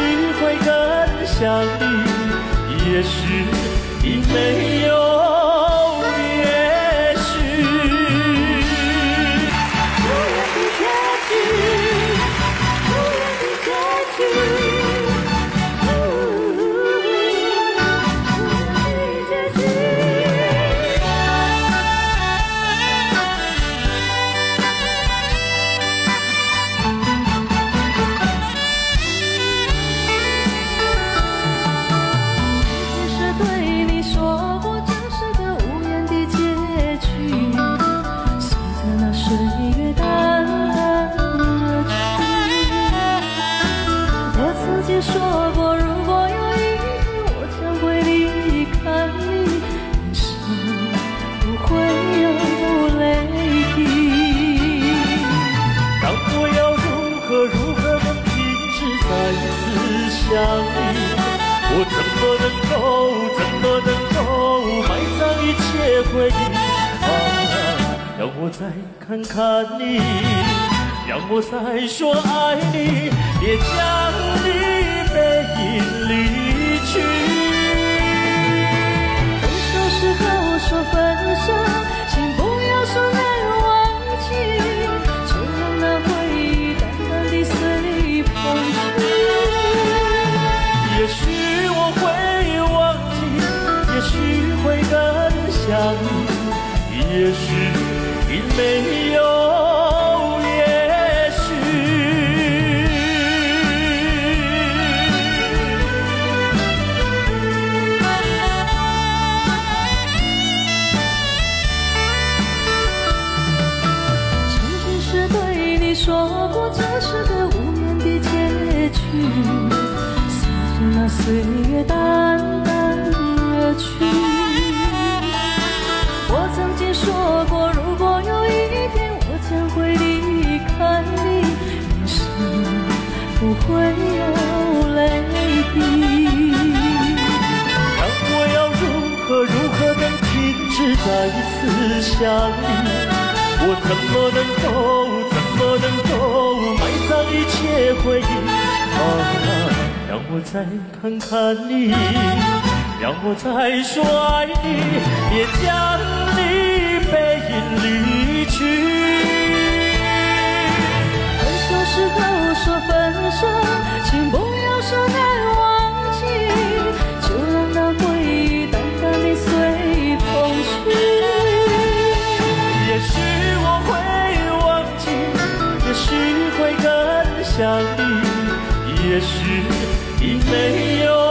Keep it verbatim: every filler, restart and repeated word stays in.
会更想你，也许已没有也许。 无言的结局，无言的结局。 说过，如果有一天我将会离开你，人生不会有泪滴。 让我要如何如何能停止再次想你？我怎么能够怎么能够埋葬一切回忆？啊，让我再看看你，让我再说爱你，别将你。 背影离去， 分手时候说分手，请不要说难忘记，就让那回忆淡淡地随风去。 也许我会忘记，也许会更想你，也许已没有。 说过这是个无言的结局，随着那岁月淡淡而去。我曾经说过，如果有一天我将会离开你，人生不会有泪滴。 让我要如何如何能停止再一次想你？我怎么能够？ 怎么能够埋葬一切回忆？啊，让我再看看你，让我再说爱你，别将你背影离去。 分手时候说分手，请不要说难忘记，就让那回忆淡淡地随风去。 也许我会。 也许会更想你，也许已没有。